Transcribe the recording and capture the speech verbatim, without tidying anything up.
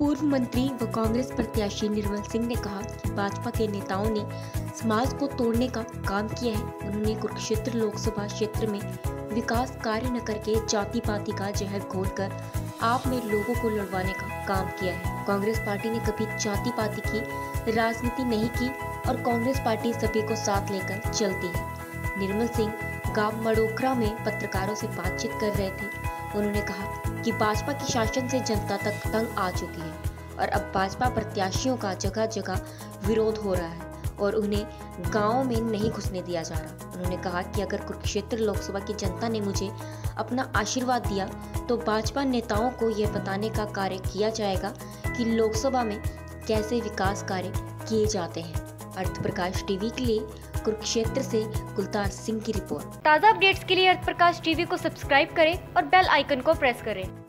पूर्व मंत्री व कांग्रेस प्रत्याशी निर्मल सिंह ने कहा कि भाजपा के नेताओं ने समाज को तोड़ने का काम किया है। उन्होंने कुरुक्षेत्र लोकसभा क्षेत्र में विकास कार्य न करके जाति पाति का जहर घोलकर आप में लोगों को लड़वाने का काम किया है। कांग्रेस पार्टी ने कभी जाति पाति की राजनीति नहीं की और कांग्रेस पार्टी सभी को साथ लेकर चलती है। निर्मल सिंह गांव मड़ोखरा में पत्रकारों से बातचीत कर रहे थे। उन्होंने कहा कि भाजपा के शासन से जनता तक तंग आ चुकी है और अब भाजपा प्रत्याशियों का जगह जगह विरोध हो रहा है और उन्हें गाँव में नहीं घुसने दिया जा रहा। उन्होंने कहा कि अगर कुरुक्षेत्र लोकसभा की जनता ने मुझे अपना आशीर्वाद दिया तो भाजपा नेताओं को यह बताने का कार्य किया जाएगा कि लोकसभा में कैसे विकास कार्य किए जाते हैं। अर्थ प्रकाश टीवी के लिए कुरुक्षेत्र से गुलतार सिंह की रिपोर्ट। ताज़ा अपडेट्स के लिए अर्थ प्रकाश टीवी को सब्सक्राइब करें और बेल आइकन को प्रेस करें।